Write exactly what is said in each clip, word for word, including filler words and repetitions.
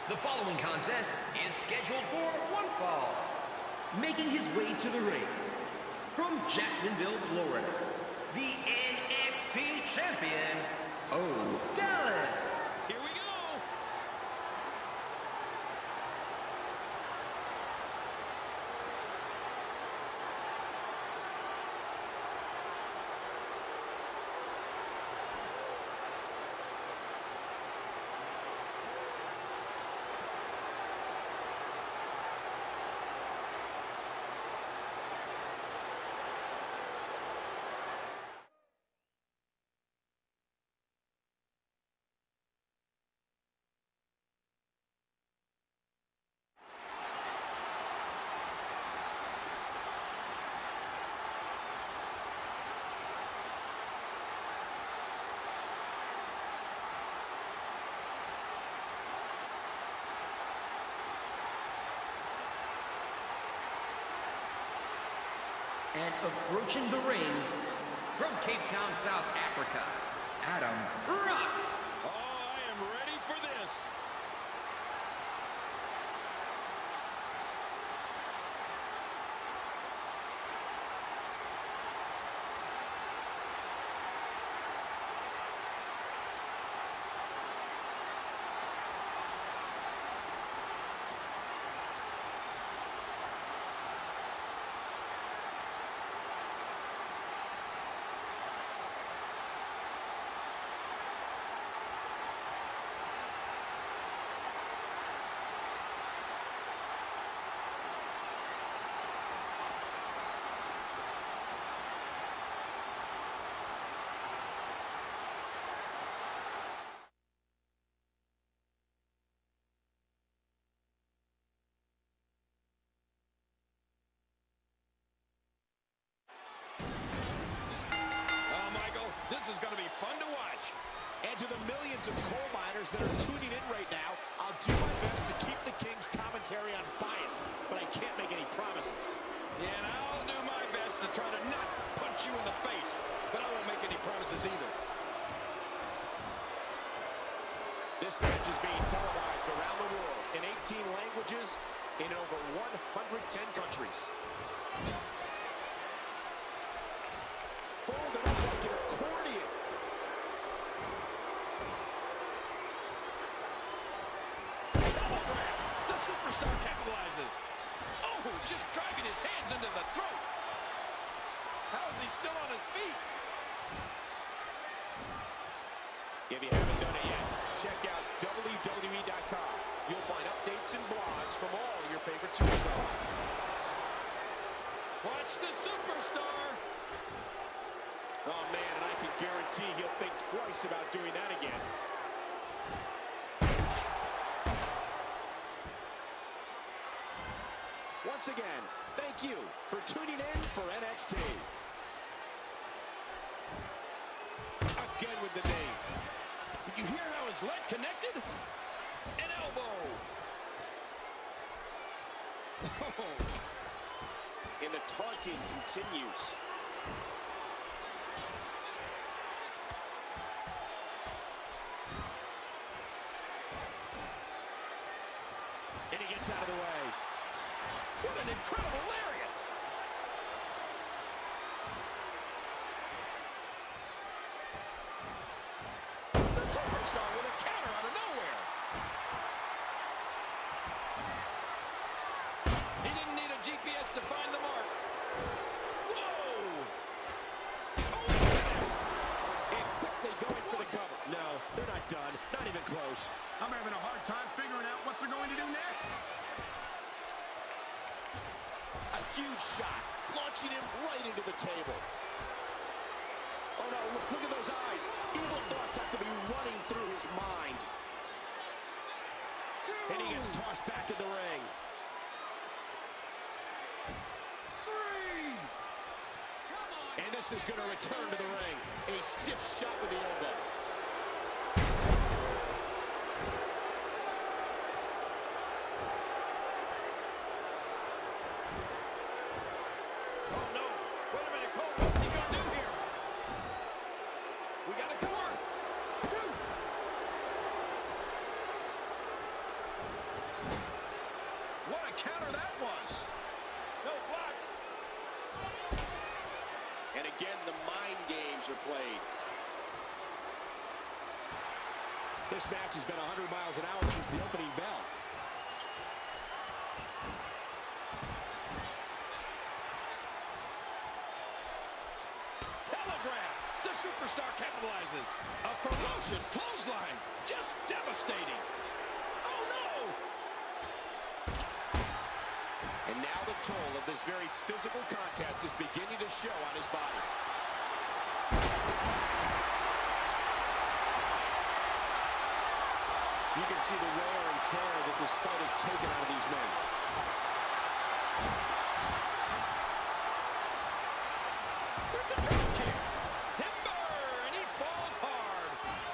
The following contest is scheduled for one fall. Making his way to the ring, from Jacksonville, Florida, the N X T champion, O. Dallas. Here we go. And approaching the ring, from Cape Town, South Africa, Adam Ross. Oh, I am ready for this. This is going to be fun to watch. And to the millions of coal miners that are tuning in right now, I'll do my best to keep the King's commentary unbiased, but I can't make any promises. Yeah, and I'll do my best to try to not punch you in the face, but I won't make any promises either. This match is being televised around the world in eighteen languages in over one hundred ten countries. Folded up like an accordion. The superstar capitalizes. Oh, just driving his hands into the throat. How is he still on his feet? If you haven't done it yet, check out W W E dot com. You'll find updates and blogs from all your favorite superstars. Watch the superstar. Oh, man, and I can guarantee he'll think twice about doing that again. Once again, thank you for tuning in for N X T. Again with the knee. Did you hear how his leg connected? An elbow. And the taunting continues. And he gets out of the way. What an incredible lariat! The superstar with a counter out of nowhere. He didn't need a G P S to find the mark. Whoa! Oh! And quickly going for the cover. No, they're not done. Not even close. I'm having a hard time figuring out what they're going to do next. A huge shot, launching him right into the table. Oh no, look, look at those eyes. Evil thoughts have to be running through his mind. Two. And he gets tossed back in the ring. Three. Come on. And this is going to return to the ring. A stiff shot with the elbow. counter that was. No, blocked. And again, the mind games are played. This match has been one hundred miles an hour since the opening bell. Telegraph. The superstar capitalizes. A ferocious clothesline. Just devastating. Oh, no. And now the toll of this very physical contest is beginning to show on his body. You can see the wear and tear that this fight has taken out of these men. There's a drop kick. Timber, and he falls hard.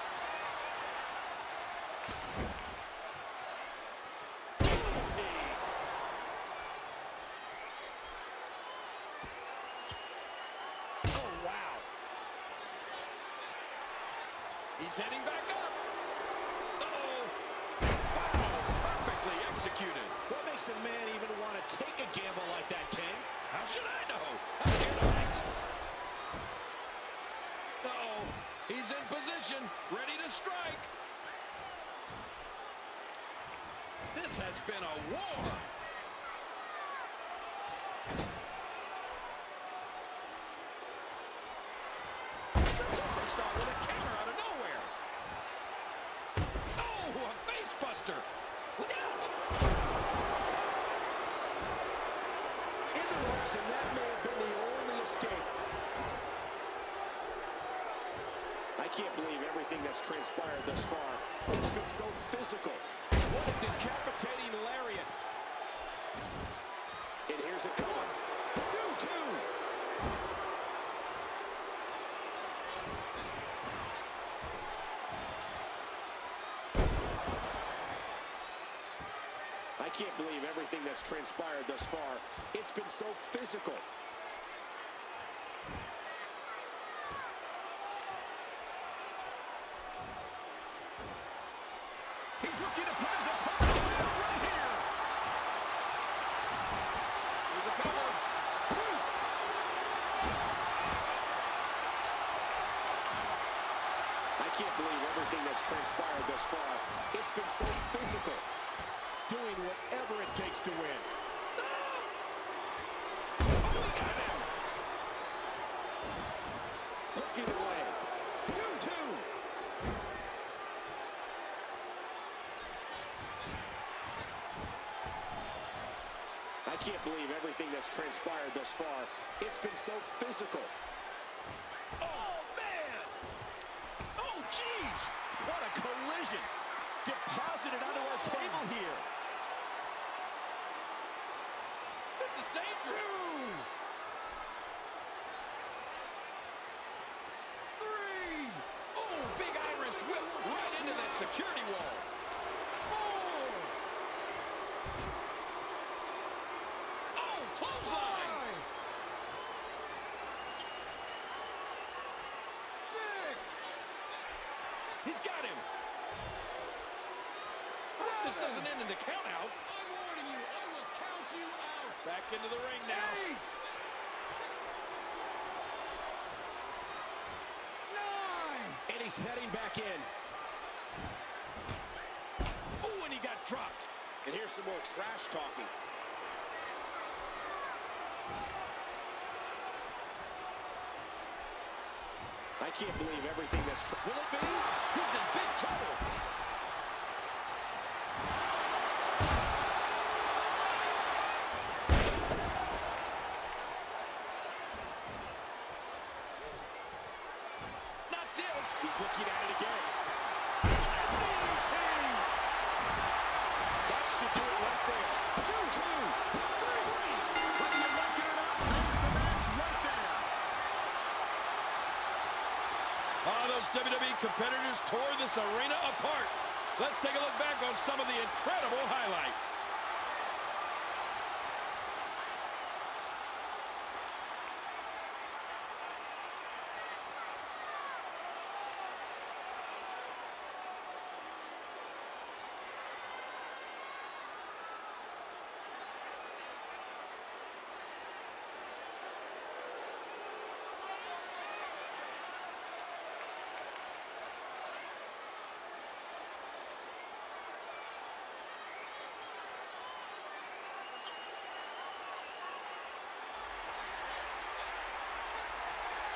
Guillotine. Oh, wow. He's heading back up. Executed. What makes a man even want to take a gamble like that, King? How should I know? I'm scared of heights. Uh-oh. He's in position, ready to strike. This has been a war. The superstar with a counter out of nowhere. Oh, a face buster. Look out! In the ropes, and that may have been the only escape. I can't believe everything that's transpired thus far. It's been so physical. What a decapitating lariat. And here's it coming. two two. I can't believe everything that's transpired thus far. It's been so physical. He's looking to put his opponent down right here. Here's a cover. Two. I can't believe everything that's transpired thus far. It's been so physical. Doing whatever it takes to win. Oh, we got him. Hooking away. two two. I can't believe everything that's transpired thus far. It's been so physical. Oh, man. Oh, jeez. What a collision. Deposited onto our table here. This is dangerous. Two. Three. Oh, big Irish whip right into that security wall. Four. Oh, clothesline. Five. Six. He's got him. Seven. This doesn't end in the count out. I'm warning you, I will count you out. Back into the ring now. Eight. Nine. And he's heading back in. Oh, and he got dropped. And here's some more trash talking. I can't believe everything that's true. Will it be? He's in big trouble. Not this. He's looking at it again. That should do it right there. Two, two, three. Whether you like it or not, there's the match right there. Oh, those W W E competitors tore this arena apart. Let's take a look back on some of the incredible highlights.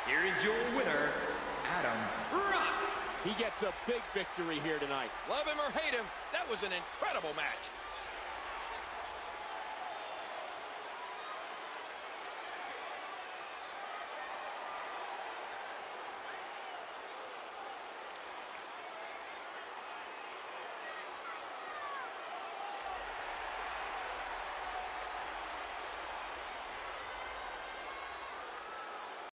here is your winner, Adam Rocks. He gets a big victory here tonight. Love him or hate him, that was an incredible match.